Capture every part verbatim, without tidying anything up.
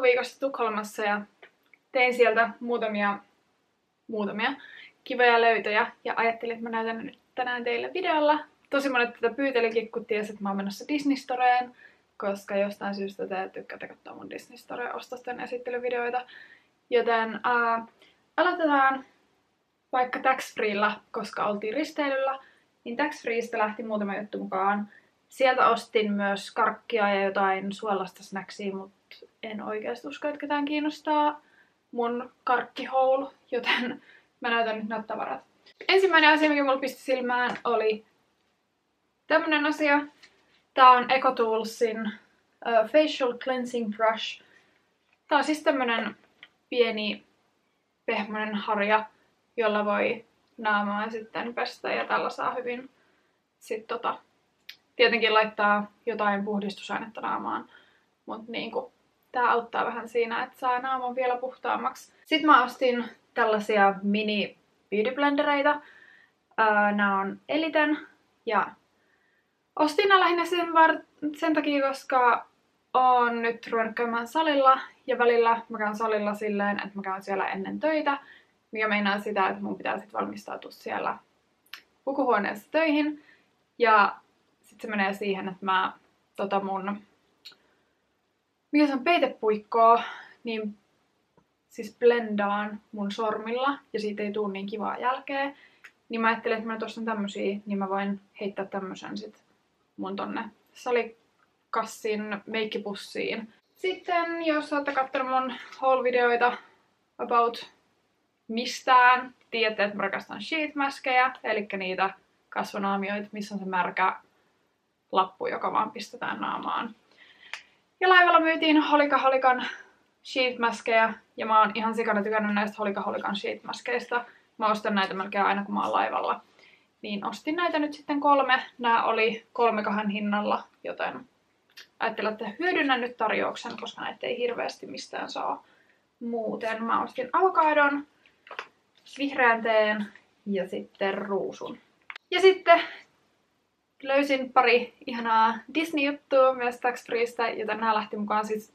loppuviikosta Tukholmassa ja tein sieltä muutamia, muutamia kivoja löytöjä ja ajattelin, että mä näytän nyt tänään teille videolla. Tosi monet tätä pyytelikin, kun tiesi, että mä oon menossa Disney Storeen, koska jostain syystä te tykkäätte katsoa mun Disney Storeen ostosten esittelyvideoita. Joten ää, aloitetaan vaikka tax freella, koska oltiin risteilyllä, niin tax freestä lähti muutama juttu mukaan. Sieltä ostin myös karkkia ja jotain suolasta snacksia, mutta en oikeasti usko, että ketään kiinnostaa mun karkkihaul, joten mä näytän nyt näitä tavarat. Ensimmäinen asia, mikä mulla pisti silmään, oli tämmönen asia. Tää on EcoToolsin uh, Facial Cleansing Brush. Tää on siis tämmönen pieni pehmoinen harja, jolla voi naamaa sitten pestä ja tällä saa hyvin sit tota, tietenkin laittaa jotain puhdistusainetta naamaan, mutta niinku, tää auttaa vähän siinä, että saa naaman vielä puhtaammaksi. Sitten mä ostin tällaisia mini beauty blendereitä. Öö, nää on Eliten ja ostin nää lähinnä sen, var- sen takia, koska oon nyt ruvennut käymään salilla ja välillä mä käyn salilla silleen, että mä käyn siellä ennen töitä, mikä meinaa sitä, että mun pitää sit valmistautua siellä pukuhuoneessa töihin. Ja sit se menee siihen, että mä tota mun, mikä se on, peitepuikkoa, niin siis blendaan mun sormilla ja siitä ei tuu niin kivaa jälkeä. Niin mä ajattelin, että mä nyt ostan tämmösiä, niin mä voin heittää tämmösen sit mun tonne salikassin meikkipussiin. Sitten jos olette kattonut mun haul-videoita about mistään, tiedätte, että mä rakastan sheet maskeja, eli niitä kasvonaamioita, missä on se märkä lappu, joka vaan pistetään naamaan. Ja laivalla myytiin Holika Holikan sheet maskeja, ja mä oon ihan sikana tykännyt näistä Holika Holikan sheet maskeista. Mä ostan näitä melkein aina, kun mä oon laivalla. Niin ostin näitä nyt sitten kolme. Nää oli kolme kahden hinnalla, joten ajattelin, että hyödynnän nyt tarjouksen, koska näitä ei hirveästi mistään saa muuten. Mä ostin avokadon, vihreän teen ja sitten ruusun. Ja sitten löysin pari ihanaa Disney-juttua myös tax freestä, joten nää lähti mukaan siis.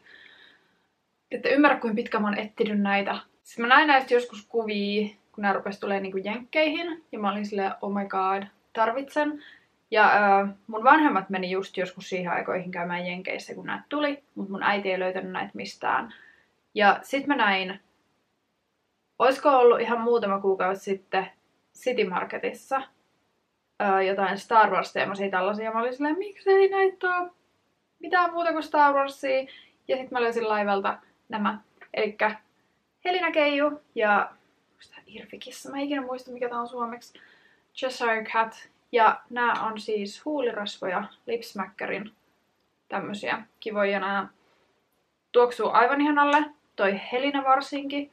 Ette ymmärrä, kuinka pitkä mä oon etsinyt näitä. Siis mä näin näistä joskus kuvia, kun nää rupes tulee niinku jenkkeihin. Ja mä olin silleen, oh my god, tarvitsen. Ja äh, mun vanhemmat meni just joskus siihen aikoihin käymään jenkeissä, kun näitä tuli. Mut mun äiti ei löytänyt näitä mistään. Ja sit mä näin, oisko ollut ihan muutama kuukausi sitten City Marketissa äh, jotain Star Wars-teemaisia tällaisia. Mä olin silleen, miksi ei näitä oo mitään muuta kuin Star Warsia. Ja sit mä löysin laivalta nämä. Elikkä Helina Keiju ja Irfikissa, mä en ikinä muista mikä tää on suomeksi. Cheshire Cat. Ja nää on siis huulirasvoja Lipsmackerin tämmösiä kivoja. Nää tuoksuu aivan ihanalle. Toi Helina varsinkin.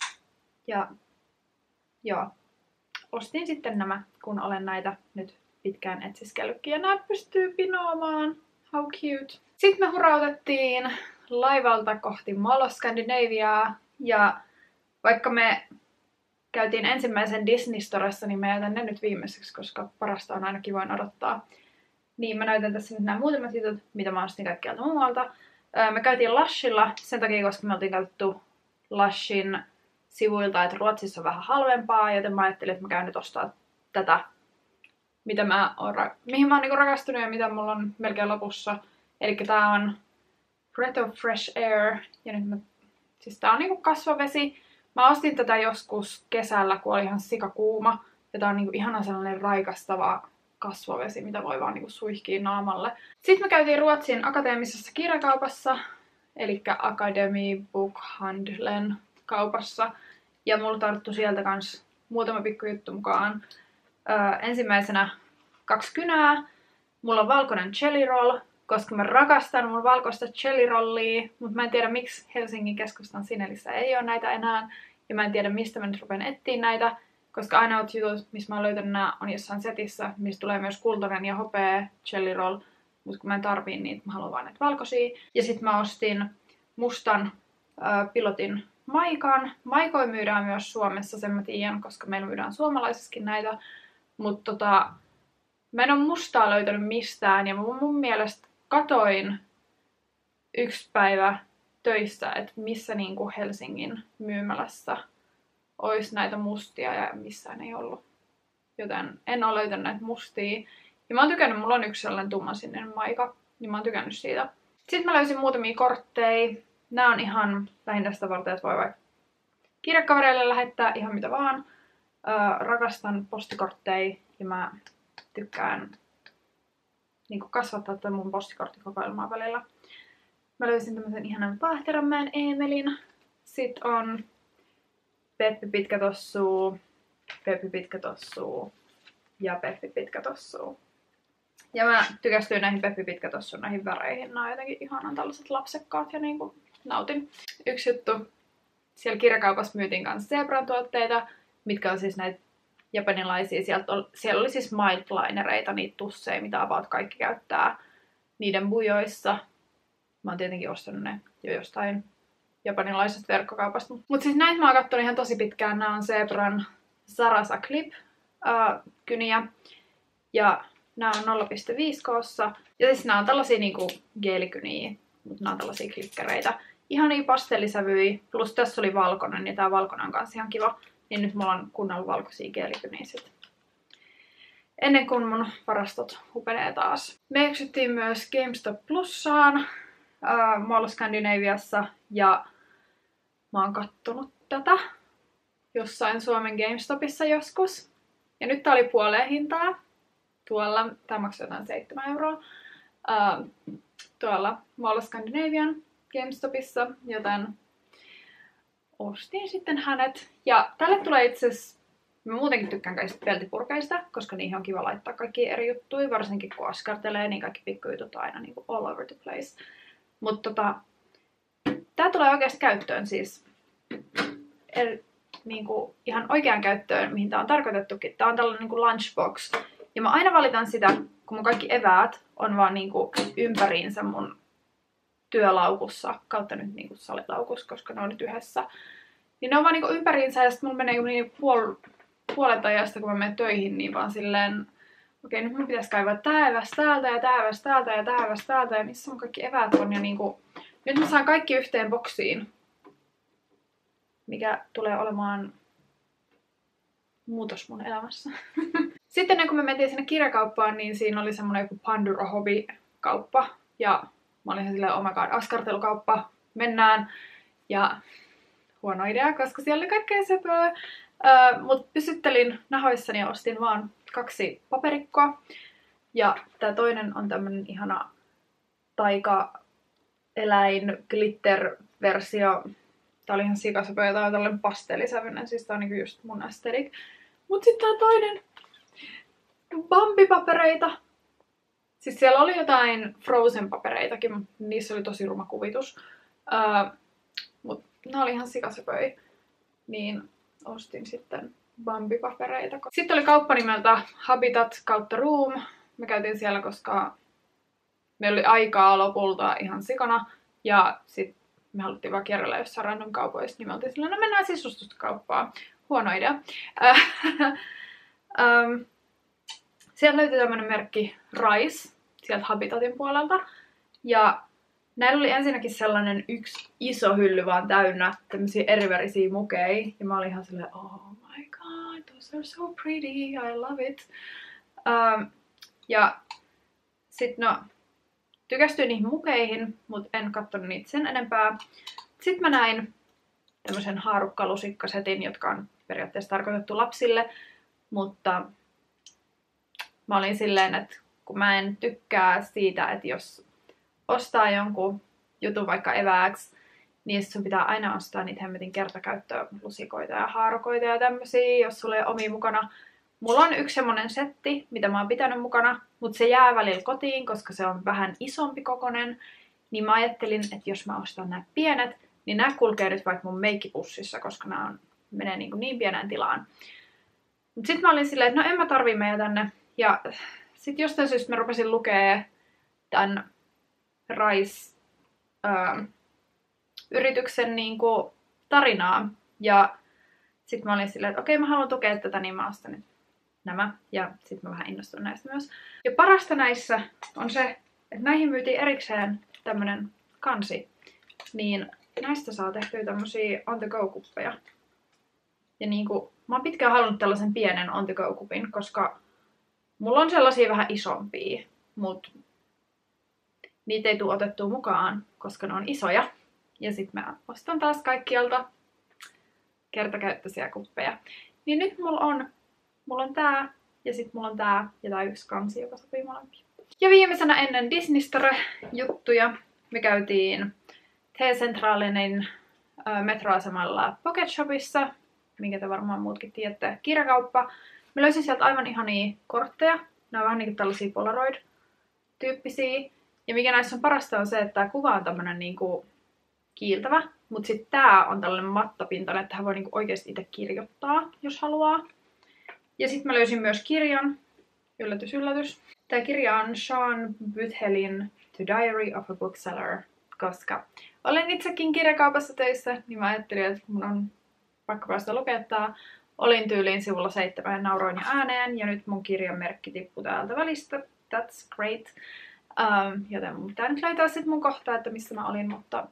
Ja joo. Ostin sitten nämä, kun olen näitä nyt pitkään etsiskellytkin. Ja nää pystyy pinoamaan. How cute. Sitten me hurautettiin laivalta kohti Mall of Scandinaviaa. Ja vaikka me käytiin ensimmäisen Disney Storessa, niin mä jätän ne nyt viimeiseksi, koska parasta on aina kivoin odottaa. Niin mä näytän tässä nyt nämä muutamat jutut, mitä mä ostin kaikkialta muualta. Me käytiin Lushilla sen takia, koska me oltiin katsottu Lushin sivuilta, että Ruotsissa on vähän halvempaa, joten mä ajattelin, että mä käyn nyt ostaa tätä, mitä mä oon, mihin mä oon niinku rakastunut ja mitä mulla on melkein lopussa. Eli tää on Breath of Fresh Air, ja nyt mä, siis tää on niinku kasvovesi. Mä ostin tätä joskus kesällä, kun oli ihan sikakuuma, ja tää on niinku ihana sellainen raikastava kasvovesi, mitä voi vaan niinku suihkia naamalle. Sitten me käytiin Ruotsin akateemisessa kirjakaupassa, eli Academy Bookhandlen kaupassa, ja mulla tarttui sieltä kans muutama pikku juttu mukaan. Öö, ensimmäisenä kaksi kynää. Mulla on valkoinen jelly roll, koska mä rakastan mun valkoista jelly rollia, mutta mä en tiedä miksi Helsingin keskustan Sinelissä ei ole näitä enää. Ja mä en tiedä mistä mä nyt rupean etsiä näitä, koska ainoat jutut, missä mä oon löytänyt nää, on jossain setissä, mistä tulee myös kultainen ja hopea jelly roll. Mutta kun mä en tarvii niitä, mä haluan vaan näitä valkoisia. Ja sit mä ostin mustan äh, pilotin maikan. Maikoja myydään myös Suomessa, sen mä tiedän, koska meillä myydään suomalaisessakin näitä. Mutta tota, mä en oo mustaa löytänyt mistään ja mun, mun mielestä katoin yksi päivä töissä, että missä niinku Helsingin myymälässä olisi näitä mustia ja missään ei ollut. Joten en ole löytänyt näitä mustia. Ja mä oon tykännyt, mulla on yksi sellainen tummansininen maika, niin mä oon tykännyt siitä. Sitten mä löysin muutamia kortteja. Nää on ihan lähinnä sitä varten, että voi vaikka kirjekavereille lähettää ihan mitä vaan. Öö, rakastan postikortteja ja mä tykkään niin kasvattaa tätä mun postikorttikokoelmaa välillä. Mä löysin tämmösen ihanan Vaahteranmäen Eemelin. Sitten on Peppi Pitkätossuu, Peppi Pitkätossuu ja Peppi Pitkätossuu. Ja mä tykästyin näihin Peppi Pitkätossuun näihin väreihin. Nää on jotenkin ihanan tällaiset lapsekkaat ja niinku nautin. Yksi juttu. Siellä kirjakaupassa myytiin kanssa Zebran tuotteita, mitkä on siis näitä japanilaisia. Sieltä oli, siellä oli siis Mindlinereita, niitä tusseja, mitä about kaikki käyttää niiden bujoissa. Mä oon tietenkin ostanut ne jo jostain japanilaisesta verkkokaupasta. Mut siis näitä mä oon kattonut ihan tosi pitkään. Nää on Zebran Sarasa Clip äh, kyniä. Ja nää on nolla pilkku viisi koossa. Ja siis nää on tällaisia niinku geelikyniä, mutta nää on tällaisia klikkereitä. Ihania pastellisävyjä, plus tässä oli valkoinen, ja tää valkoinen on kanssa ihan kiva. Niin nyt mulla on kunnolla valkoisia geelikyniä sit. Ennen kuin mun varastot hupenee taas. Me eksyttiin myös GameStop Plussaan äh, Mall of Scandinaviassa, ja mä oon kattonut tätä jossain Suomen GameStopissa joskus. Ja nyt tää oli puoleen hintaa. Tuolla, tää maksoi jotain seitsemän euroa. Äh, tuolla Mall of Scandinavian GameStopissa, joten ostin sitten hänet. Ja tälle tulee itse asiassa, mä muutenkin tykkään kaikista peltipurkeista, koska niihin on kiva laittaa kaikki eri juttuja, varsinkin kun askartelee, niin kaikki pikkujutut on aina niin kuin all over the place. Mutta tota, tää tulee oikeasti käyttöön siis, er, niin kuin ihan oikeaan käyttöön, mihin tää on tarkoitettukin. Tää on tällainen niin kuin lunchbox. Ja mä aina valitan sitä, kun mun kaikki eväät on vaan niin kuin ympäriinsä mun työlaukussa, kautta nyt niinku salilaukussa, koska ne on nyt yhdessä. Niin ne on vaan niinku ympäriinsä ja sit mulla menee niinku puol, puolet ajasta, kun mä menen töihin, niin vaan silleen, okei, okay, nyt mun pitäisi kaivaa tää eväs täältä ja tää eväs täältä ja tää eväs täältä ja missä mun kaikki eväät on. Ja niinku, nyt mä saan kaikki yhteen boksiin, mikä tulee olemaan muutos mun elämässä. Sitten kun me mentiin sinne kirjakauppaan, niin siinä oli semmonen joku Pandora Hobby-kauppa. Ja mä olin ihan silleen, oh my god, askartelukauppa, mennään. Ja huono idea, koska siellä oli kaikkea söpöä. Öö, mut pysyttelin nahoissani ja ostin vaan kaksi paperikkoa. Ja tää toinen on tämmönen ihana taika-eläin glitter-versio. Tää oli ihan sikasöpöä ja tää on tällainen pastellisävyinen, siis tää on niinku just mun aesthetic. Mut sit tää toinen Bambi-papereita. Siis siellä oli jotain Frozen-papereitakin, mutta niissä oli tosi ruma kuvitus. Öö, mut nää oli ihan sikasöpöi. Niin ostin sitten Bambi-papereita. Sitten oli kauppa nimeltä Habitat kautta Room. Me käytiin siellä, koska meillä oli aikaa lopulta ihan sikana. Ja sit me haluttiin vaan kierrellä jossain random kaupoissa, niin me oltiin silleen, no mennään sisustustokauppaan. Huono idea. um, Sieltä löytyi tämmönen merkki Rice, sieltä Habitatin puolelta. Ja näillä oli ensinnäkin sellainen yksi iso hylly vaan täynnä tämmösiä erivärisiä mukeja. Ja mä olin ihan silleen, oh my god, those are so pretty, I love it. Um, ja sit no, tykästyin niihin mukeihin, mut en katsonut niitä sen enempää. Sitten mä näin tämmösen haarukkalusikkasetin, jotka on periaatteessa tarkoitettu lapsille, mutta mä olin silleen, että kun mä en tykkää siitä, että jos ostaa jonkun jutun vaikka evääksi, niin sun pitää aina ostaa niitä hemmetin kertakäyttölusikoita ja haarukoita ja tämmösiä, jos sulla ei ole omia mukana. Mulla on yksi semmonen setti, mitä mä oon pitänyt mukana, mutta se jää välillä kotiin, koska se on vähän isompi kokonen. Niin mä ajattelin, että jos mä ostan nämä pienet, niin nämä kulkee nyt vaikka mun meikkipussissa, koska nämä on, menee niin, niin pieneen tilaan. Mut sit mä olin silleen, että no en mä tarvii meitä tänne. Ja sit jostain syystä mä rupesin lukee tän Rice ähm, yrityksen niinku tarinaa. Ja sit mä olin silleen, että okei, mä haluan tukea tätä, niin mä ostan nyt nämä. Ja sit mä vähän innostun näistä myös. Ja parasta näissä on se, että näihin myytiin erikseen tämmönen kansi. niin näistä saa tehtyä tämmösiä on the go -kuppeja. Ja niinku, mä oon pitkään halunnut tällaisen pienen on the go -kupin, koska mulla on sellaisia vähän isompia, mut niitä ei tule otettua mukaan, koska ne on isoja. Ja sit mä ostan taas kaikkialta kertakäyttöisiä kuppeja. Niin nyt mulla on, mulla on tää, ja sit mulla on tää, ja tää yksi kansi, joka sopii molempiin. Ja viimeisenä ennen Disney Store-juttuja me käytiin T-Centralinin äh, metroasemalla Pocket Shopissa, minkä te varmaan muutkin tiedätte, kirjakauppa. Mä löysin sieltä aivan ihania kortteja. Ne on vähän niinku tällaisia Polaroid-tyyppisiä. Ja mikä näissä on parasta on se, että tää kuva on tämmönen niinku kiiltävä, mutta sitten tää on tällainen mattapintainen, että tähän voi niinku oikeasti itse kirjoittaa, jos haluaa. Ja sitten mä löysin myös kirjan. Yllätys, yllätys. Tää kirja on Sean Buthelin The Diary of a Bookseller, koska olen itsekin kirjakaupassa töissä, niin mä ajattelin, että mun on pakko päästä lukemaan. Olin tyyliin sivulla seitsemän ja nauroin jo ääneen, ja nyt mun kirjan merkki tippui täältä välistä. That's great. Um, joten mun pitää nyt löytää sit mun kohta, että missä mä olin, mutta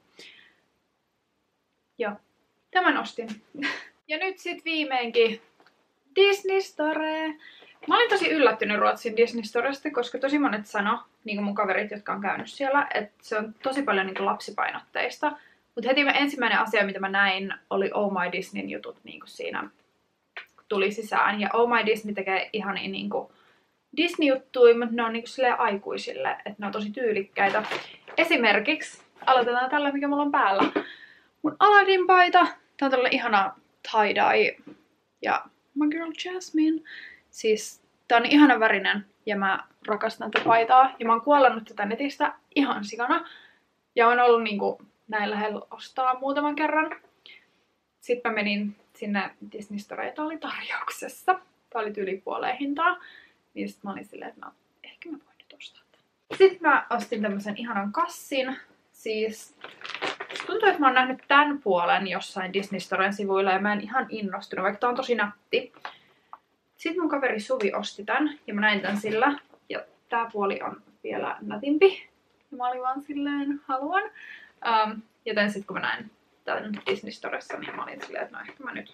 joo, tämän ostin. Ja nyt sit viimeinkin Disney Store. Mä olin tosi yllättynyt Ruotsin Disney Storesta, koska tosi monet sano, niin kuin mun kaverit, jotka on käynyt siellä, että se on tosi paljon niin kuin lapsipainotteista. Mutta heti ensimmäinen asia, mitä mä näin, oli Oh My Disneyn jutut niin kuin siinä, kun tuli sisään. Ja Oh My Disney tekee ihan niin kuin Disney-juttuja, mutta ne on niin kuin silleen aikuisille, että ne on tosi tyylikkäitä. Esimerkiksi, aloitetaan tällä, mikä mulla on päällä. Mun Aladdin-paita. Tää on tällainen ihana tie-dye. Ja my girl Jasmine. Siis tää on ihana värinen ja mä rakastan tätä paitaa. Ja mä oon kuollannut tätä netistä ihan sikana. Ja on ollut niinku näin lähellä ostaa muutaman kerran. Sitten mä menin sinne Disney Storeen ja tää oli tarjouksessa. Tää oli tyyli puoleen hintaa. Niin sit mä olin silleen, että no, ehkä mä voin nyt ostaa tän. Sitten mä ostin tämmösen ihanan kassin. Siis tuntuu, että mä oon nähnyt tän puolen jossain Disney Storen sivuilla ja mä en ihan innostunut, vaikka tää on tosi nätti. Sitten mun kaveri Suvi osti tän ja mä näin tän sillä. Ja tää puoli on vielä nätimpi. Ja mä olin vaan silleen, haluan. Um, joten sit kun mä näin tän Disney Storessa, niin mä olin silleen, että no ehkä mä nyt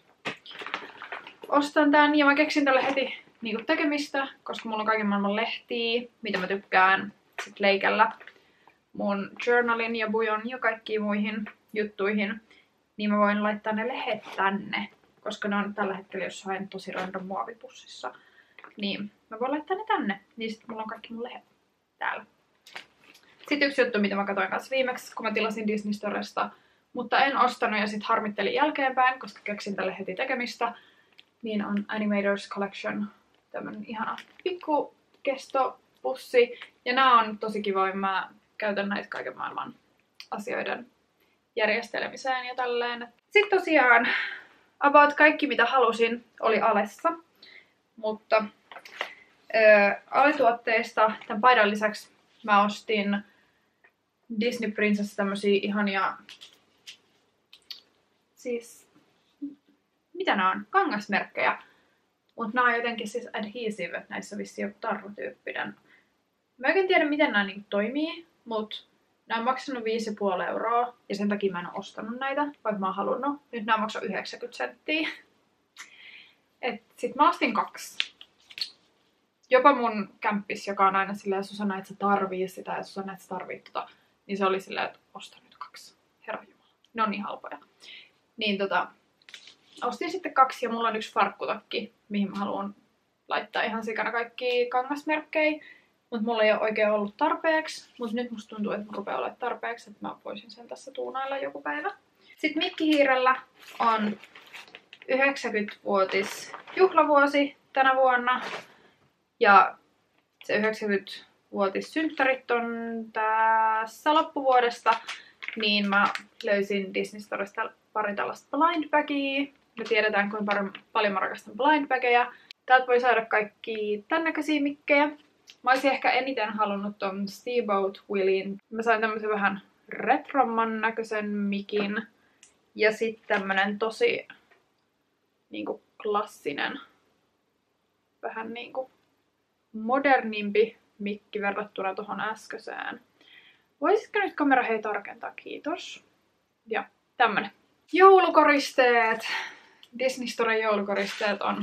ostan tän. Ja mä keksin tälle heti niinku tekemistä, koska mulla on kaiken maailman lehtiä, mitä mä tykkään sit leikellä mun journalin ja bujon ja kaikkiin muihin juttuihin, niin mä voin laittaa ne lehet tänne, koska ne on tällä hetkellä jossain tosi random muovipussissa. Niin mä voin laittaa ne tänne, niin sit mulla on kaikki mun lehet täällä. Sitten yksi juttu, mitä mä katsoin kanssa viimeksi, kun mä tilasin Disney Storesta, mutta en ostanut ja sit harmittelin jälkeenpäin, koska keksin tälle heti tekemistä, niin on Animators Collection, tämmönen ihana pikku kestopussi. Ja nää on tosi kivoja, mä käytän näitä kaiken maailman asioiden järjestelemiseen ja tälleen. Sitten tosiaan about kaikki mitä halusin oli Alessa, mutta ää, Ale-tuotteista tämän paidan lisäksi mä ostin Disney Princess tämmösiä ihania, siis mitä nää on? Kangasmerkkejä. Mut nää on jotenkin siis adhesive, että näissä on vissiin joku tarrotyyppinen. Mä oikein tiedä miten nää niinku toimii, mut nää on maksanut viisi pilkku viisi euroa ja sen takia mä en oo ostanut näitä, vaikka mä oon halunnut. Nyt nää maksaa yhdeksänkymmentä senttiä. Et sit mä ostin kaksi. Jopa mun kämppis, joka on aina silleen, Susanna, et sä tarvii sitä ja Susanna, et sä tarvii tota, niin se oli silleen, että osta nyt kaksi. Herra Jumala. Ne on niin halpoja. Niin tota, ostin sitten kaksi ja mulla on yksi farkkutakki, mihin mä haluan laittaa ihan sikana kaikki kangasmerkkejä. Mut mulla ei ole oikein ollut tarpeeksi, mut nyt musta tuntuu, että mä rupeaa olemaan tarpeeksi, että mä voisin sen tässä tuunailla joku päivä. Sitten Mikkihiirellä on yhdeksänkymmenvuotis juhlavuosi tänä vuonna. Ja se yhdeksänkymmenvuotis synttärit on tässä loppuvuodesta. Niin mä löysin Disney Storesta pari tällaista blind bagia. Me tiedetään, kuinka paljon mä rakastan blind bageja. Täältä voi saada kaikki tän näköisiä mikkejä. Mä olisin ehkä eniten halunnut ton Steamboat Willin. Mä sain tämmösen vähän retromman näköisen mikin. Ja sitten tämmönen tosi niinku klassinen, vähän niinku modernimpi mikki verrattuna tohon äskeiseen. Voisitko nyt kamera hei tarkentaa? Kiitos. Ja tämmönen. Joulukoristeet. Disney Storen joulukoristeet on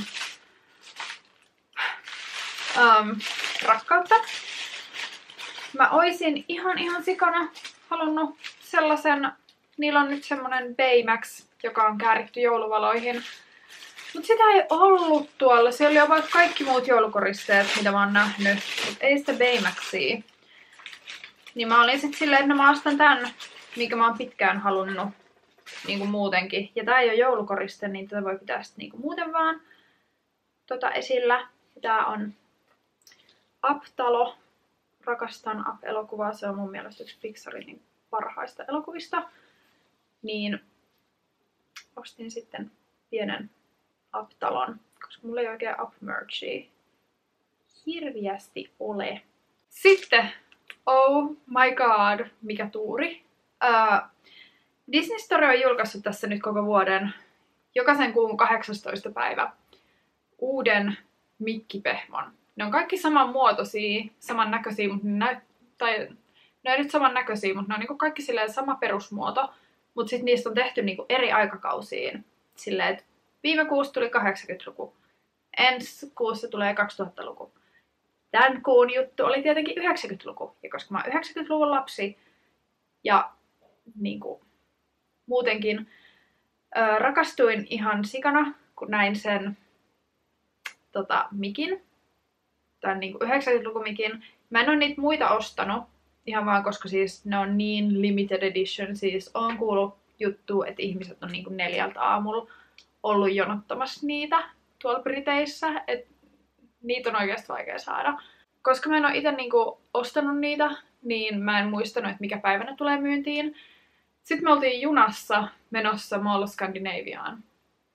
um, rakkautta. Mä oisin ihan ihan sikana halunnut sellaisen, niillä on nyt semmonen Baymax, joka on kääritty jouluvaloihin. Mut sitä ei ollut tuolla, se oli jo vaikka kaikki muut joulukoristeet, mitä mä oon nähnyt, mut ei sitä Baymaxia. Niin mä olin sit silleen, että no mä ostan tän, minkä mä oon pitkään halunnut niinku muutenkin. Ja tää ei oo joulukoriste, niin tätä voi pitää sit niinku muuten vaan tota esillä. Ja tää on Up-talo. Rakastan Up-elokuvaa, se on mun mielestä yksi Pixarin niin parhaista elokuvista. Niin ostin sitten pienen Up-talon, koska mulla ei oikein Up-merchia hirviästi ole. Sitten, oh my god, mikä tuuri. Uh, Disney Store on julkaissut tässä nyt koko vuoden, jokaisen kuun kahdeksastoista päivä, uuden Mickey-pehmon. Ne on kaikki samanmuotoisia, samannäköisiä, mutta ne, näyt, tai, ne on nyt samannäköisiä, mutta ne on niinku kaikki silleen sama perusmuoto, mutta sitten niistä on tehty niinku eri aikakausiin. Silleen, että viime kuussa tuli kahdeksankymmentäluku, ensi kuussa tulee kaksituhattaluku. Tämän kuun juttu oli tietenkin yhdeksänkymmentäluku, ja koska mä oon yhdeksänkymmentäluvun lapsi, ja niinku, muutenkin ö, rakastuin ihan sikana, kun näin sen tota, mikin, tämän niinku yhdeksänkymmentäluvun mikin. Mä en oo niitä muita ostanut, ihan vaan koska siis ne on niin limited edition, siis on kuullut juttu, että ihmiset on niinku neljältä aamulla ollut jonottamassa niitä tuolla Briteissä, että niitä on oikeasti vaikea saada. Koska mä en oo ite niinku ostanut niitä, niin mä en muistanut, että mikä päivä ne tulee myyntiin. Sitten me oltiin junassa menossa Mall of Scandinaviaan.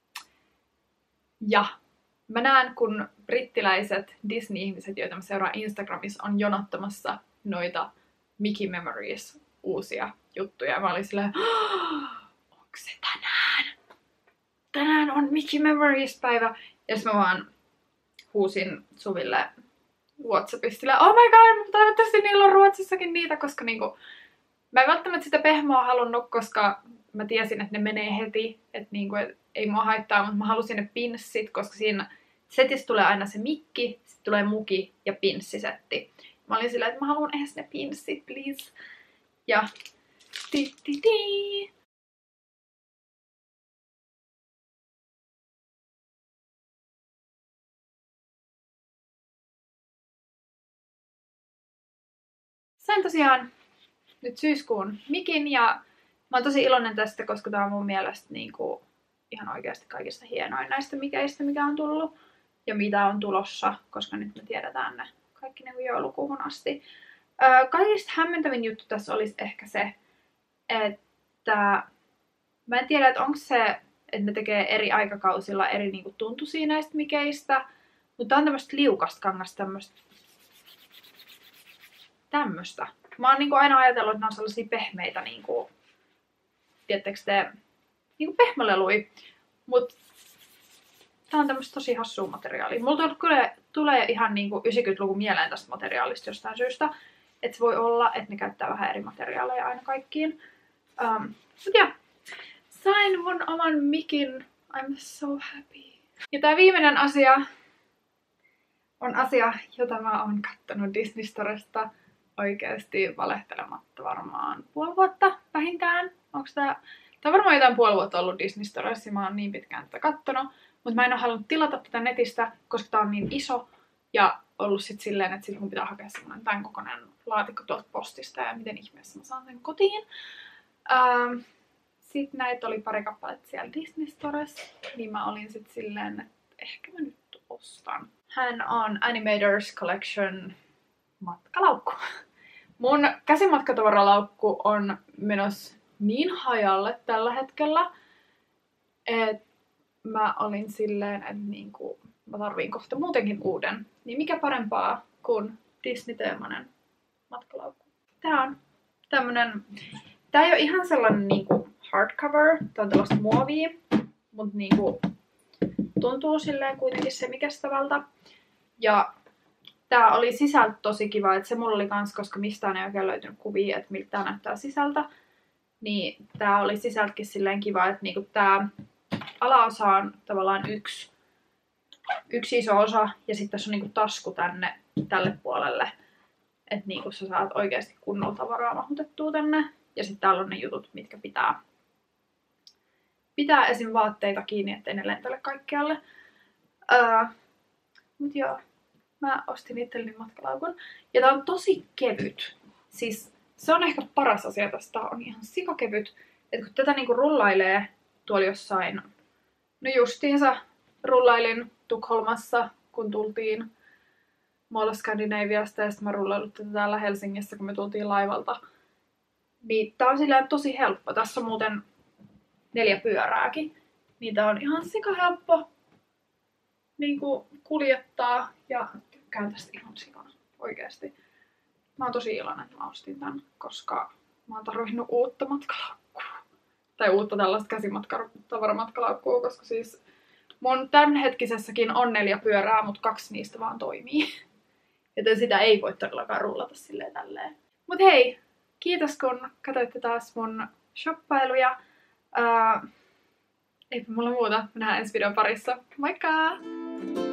Ja mä näen, kun brittiläiset Disney-ihmiset, joita mä seuraan Instagramissa, on jonottamassa noita Mickey Memories uusia juttuja. Mä olin silleen, onko se tänään? Tänään on Mickey Memories päivä. Ja sitten mä vaan huusin Suville WhatsAppissa silleen, oh my god, toivottavasti niillä on Ruotsissakin niitä, koska niinku mä en välttämättä sitä pehmoa halunnut, koska mä tiesin, että ne menee heti, että niinku, et ei mua haittaa, mutta mä halusin ne pinssit, koska siinä setissä tulee aina se mikki, sitten tulee muki ja pinssisetti. Mä olin silleen, että mä haluan edes ne pinssit, please. Ja ti ti ti. Sain tosiaan nyt syyskuun mikin ja mä oon tosi iloinen tästä, koska tää on mun mielestä niinku ihan oikeasti kaikista hienoin näistä mikeistä, mikä on tullut ja mitä on tulossa, koska nyt me tiedetään ne kaikki niinku joulukuuhun asti. Öö, kaikista hämmentävin juttu tässä olisi ehkä se, että mä en tiedä, että onko se, että ne tekee eri aikakausilla eri niinku tuntuisia näistä mikeistä, mutta tää on tämmöstä liukasta kangasta, tämmöstä tämmöstä. Mä oon niinku aina ajatellut, että ne on sellaisia pehmeitä, niinku, tiedättekö te, niinku pehmolelui. Mut tää on tämmöstä tosi hassua materiaalia. Mulla tulee, tulee ihan niinku yhdeksänkymmentäluvun mieleen tästä materiaalista jostain syystä. Että se voi olla, että ne käyttää vähän eri materiaaleja aina kaikkiin. Um, mut ja, sain mun oman mikin. I'm so happy. Ja tää viimeinen asia on asia, jota mä oon kattonut Disney Storesta oikeasti valehtelematta varmaan puoli vuotta vähintään. Onks tää... Tää on varmaan jotain puoli vuotta ollut Disney Storessa, mä oon niin pitkään tätä kattonut. Mutta mä en oo halunnut tilata tätä netistä, koska tää on niin iso. Ja ollut sit silleen, että sit mun pitää hakea semmonen tän kokoinen laatikko tuolta postista ja miten ihmeessä mä saan sen kotiin. Ähm, sitten näitä oli pari kappaletta siellä Disney Storessa, niin mä olin sit silleen, että ehkä mä nyt ostan. Hän on Animators Collection matkalaukku. Mun käsimatkatavaralaukku on menossa niin hajalle tällä hetkellä, että mä olin silleen, että niinku, mä tarviin kohta muutenkin uuden. Niin mikä parempaa kuin Disney-teemainen matkalaukku. Tää on tämmönen... Tää ei oo ihan sellainen niinku hardcover, tää on tällaista muovia, mut niinku tuntuu silleen kuitenkin semikestävältä. Ja tää oli sisältö tosi kiva, että se mulla oli kans, koska mistään ei oikein löytynyt kuvia, että miltä tää näyttää sisältä. Niin tää oli sisältäkin silleen kiva, että niinku tää alaosa on tavallaan yksi, yksi iso osa ja sitten tässä on niinku tasku tänne tälle puolelle. Että niinku sä saat oikeasti kunnolla tavaraa mahutettua tänne. Ja sitten täällä on ne jutut, mitkä pitää, pitää esim. Vaatteita kiinni, ettei ne lentele kaikkialle. Öö, mut joo, mä ostin itselleni matkalaukun. Ja tää on tosi kevyt. Siis se on ehkä paras asia tästä. Tää on ihan sikakevyt. Että kun tätä niinku rullailee tuolla jossain, no justiinsa rullailin Tukholmassa, kun tultiin Mall of Scandinaviasta ja sitten mä rullailin tätä täällä Helsingissä, kun me tultiin laivalta. Niin tää on silleen tosi helppo. Tässä on muuten neljä pyörääkin. Niin tää on ihan sika helppo niinku kuljettaa ja tykkään tästä ihan sikana oikeesti. Mä oon tosi iloinen, että mä ostin tän, koska mä oon tarvinnut uutta matkalaukkua. Tai uutta tällaista käsimatavaramatkalaukkua, koska siis mun tämänhetkisessäkin on neljä pyörää, mutta kaksi niistä vaan toimii. Joten sitä ei voi todellakaan rullata silleen tälleen. Mut hei, kiitos kun katsoitte taas mun shoppailuja. Uh, eipä mulla muuta. Me nähdään ensi videon parissa. Moikka!